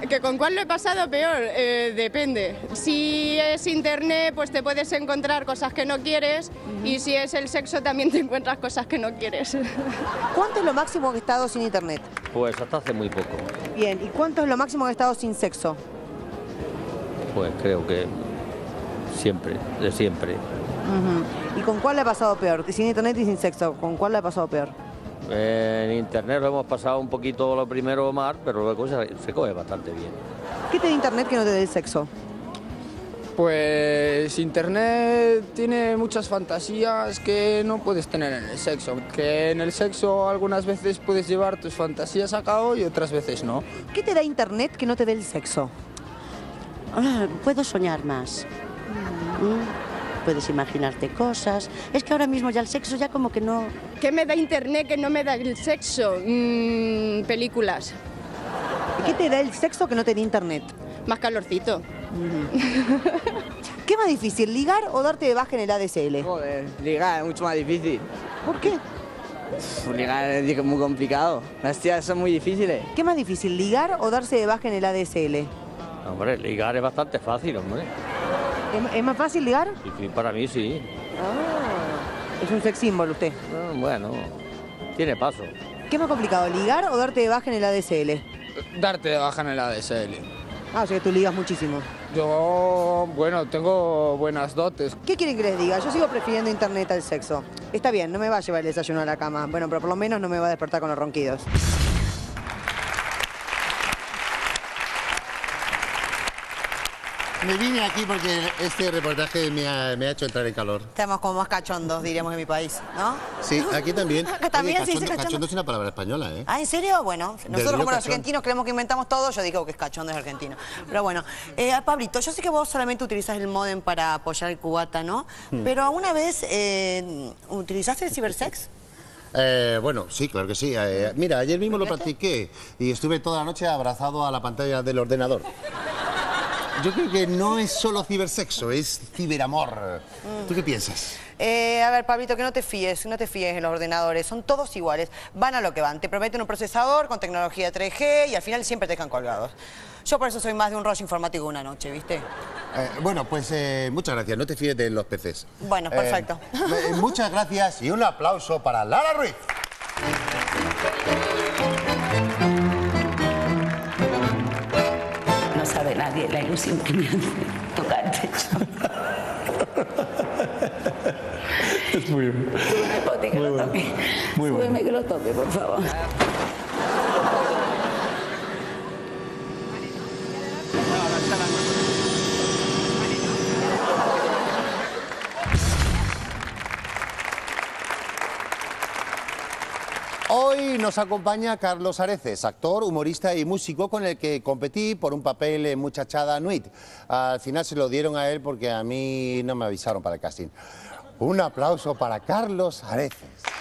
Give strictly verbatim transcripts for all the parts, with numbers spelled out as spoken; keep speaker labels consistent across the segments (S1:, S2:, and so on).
S1: ¿Que con cuál lo he pasado peor? Eh, depende. Si es internet, pues te puedes encontrar cosas que no quieres, uh-huh. y si es el sexo también te encuentras cosas que no quieres.
S2: ¿Cuánto es lo máximo que he estado sin internet?
S3: Pues hasta hace muy poco.
S2: Bien, ¿y cuánto es lo máximo que he estado sin sexo?
S3: Pues creo que siempre, de siempre.
S2: Uh-huh. ¿Y con cuál le ha pasado peor? Sin internet y sin sexo, ¿con cuál le ha pasado peor?
S3: En internet lo hemos pasado un poquito lo primero mal, pero luego se, se coge bastante bien.
S2: ¿Qué te da internet que no te dé el sexo?
S4: Pues internet tiene muchas fantasías que no puedes tener en el sexo. Que en el sexo algunas veces puedes llevar tus fantasías a cabo y otras veces no.
S2: ¿Qué te da internet que no te dé el sexo?
S5: Ah, puedo soñar más. ¿Mm? Puedes imaginarte cosas. Es que ahora mismo ya el sexo ya como que no...
S1: ¿Qué me da internet que no me da el sexo? Mm, películas.
S2: ¿Y qué te da el sexo que no te da internet?
S1: Más calorcito.
S2: Uh-huh. ¿Qué más difícil, ligar o darte de baja en el A D S L?
S4: Joder, ligar es mucho más difícil.
S2: ¿Por qué?
S4: Uf, ligar es muy complicado. Las tías son muy difíciles.
S2: ¿Qué más difícil, ligar o darse de baja en el A D S L?
S3: Hombre, ligar es bastante fácil, hombre.
S2: ¿Es, ¿Es más fácil ligar?
S3: Sí, sí, para mí sí.
S2: Ah, es un sex symbol usted.
S3: Bueno, tiene paso.
S2: ¿Qué es más complicado, ligar o darte de baja en el A D S L?
S4: Darte de baja en el A D S L.
S2: Ah, o sea que tú ligas muchísimo.
S4: Yo, bueno, tengo buenas dotes.
S2: ¿Qué quieren que les diga? Yo sigo prefiriendo internet al sexo. Está bien, no me va a llevar el desayuno a la cama. Bueno, pero por lo menos no me va a despertar con los ronquidos.
S6: Me vine aquí porque este reportaje me ha, me ha hecho entrar en calor.
S2: Estamos como más cachondos, diríamos, en mi país, ¿no?
S6: Sí, aquí también.
S2: También
S6: Oye,
S2: se dice
S6: cachondo,
S2: cachondo.
S6: cachondo es una palabra española, ¿eh?
S2: Ah, ¿en serio? Bueno, nosotros
S6: río
S2: como los
S6: cachón.
S2: argentinos creemos que inventamos todo, yo digo que es cachondo, es argentino. Pero bueno, eh, Pablito, yo sé que vos solamente utilizás el módem para apoyar el cubata, ¿no? Hmm. Pero ¿alguna vez eh, utilizaste el cibersex?
S6: Eh, bueno, sí, claro que sí. Eh, mira, ayer mismo lo practiqué y estuve toda la noche abrazado a la pantalla del ordenador. Yo creo que no es solo cibersexo, es ciberamor. Mm. ¿Tú qué piensas?
S2: Eh, a ver, Pablito, que no te fíes, no te fíes en los ordenadores, son todos iguales, van a lo que van, te prometen un procesador con tecnología tres G y al final siempre te dejan colgados. Yo por eso soy más de un rollo informático una noche, ¿viste?
S6: Eh, bueno, pues eh, muchas gracias, no te fíes de los peces.
S2: Bueno, perfecto.
S6: Eh, eh, muchas gracias y un aplauso para Lara Ruiz.
S5: No sabe nadie la ilusión que me hace tocar el techo.
S7: Es muy bien.
S5: Súbeme, que
S7: muy
S5: lo
S7: bueno.
S5: toque.
S7: Muy
S5: Súbeme
S7: bueno.
S5: que lo toque, por favor.
S6: Hoy nos acompaña Carlos Areces, actor, humorista y músico con el que competí por un papel en Muchachada Nuit. Al final se lo dieron a él porque a mí no me avisaron para el casting. Un aplauso para Carlos Areces.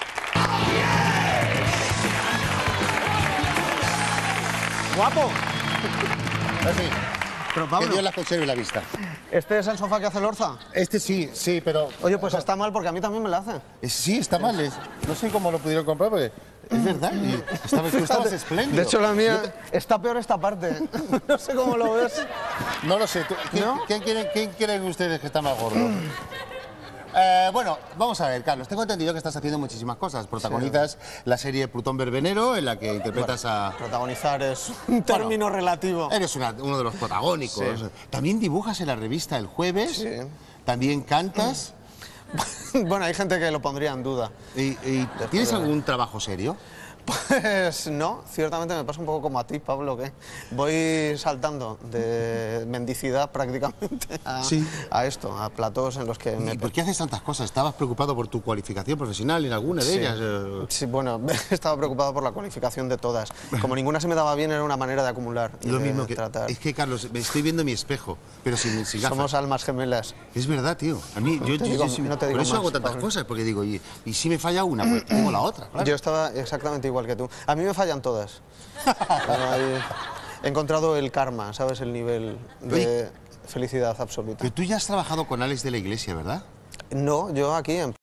S8: ¡Guapo!
S6: Así.
S8: Pero
S6: Que
S8: Pablo,
S6: Dios la conserve la vista.
S8: ¿este es el sofá que hace Lorza?
S6: Este sí, sí, pero...
S8: Oye, pues está mal porque a mí también me la hace.
S6: Eh, Sí, está mal. es- No sé cómo lo pudieron comprar porque es verdad. y estabas, tú estabas espléndido.
S8: De hecho, la mía está peor esta parte. No sé cómo lo ves.
S6: No lo sé. tú- ¿Quién,
S8: ¿No?
S6: ¿quién quieren, quién quieren ustedes que está más gordo? Eh, bueno, vamos a ver, Carlos. Tengo entendido que estás haciendo muchísimas cosas. Protagonizas la serie Plutón Verbenero, en la que interpretas a...
S8: Protagonizar es un término relativo.
S6: Eres una- uno de los protagónicos.
S8: Sí.
S6: También dibujas en la revista El Jueves.
S8: Sí.
S6: También cantas.
S8: Bueno, hay gente que lo pondría en duda.
S6: Y, y ¿Tienes algún trabajo serio?
S8: Pues no, ciertamente me pasa un poco como a ti, Pablo, que voy saltando de mendicidad prácticamente a,
S6: Sí.
S8: a esto, a platós en los que me...
S6: ¿Y por qué haces tantas cosas? ¿Estabas preocupado por tu cualificación profesional en alguna de
S8: Sí.
S6: ellas? Eh,
S8: Sí, bueno, estaba preocupado por la cualificación de todas. Como ninguna se me daba bien, era una manera de acumular y
S6: Lo
S8: de
S6: mismo que...
S8: tratar.
S6: Es que, Carlos, me estoy viendo en mi espejo, pero sin, sin gafas.
S8: Somos almas gemelas.
S6: Es verdad, tío. A mí, yo,
S8: te
S6: yo-
S8: digo-
S6: yo sí-
S8: no te
S6: por
S8: digo
S6: eso
S8: más,
S6: hago tantas
S8: Pablo.
S6: cosas, porque digo, y, y si me falla una, pues tengo la otra, claro.
S8: Yo estaba exactamente igual que tú. A mí me fallan todas. Bueno, ahí he encontrado el karma, ¿sabes? El nivel de
S6: Oye.
S8: felicidad absoluta.
S6: Pero tú ya has trabajado con Alex de la Iglesia, ¿verdad?
S8: No, yo aquí en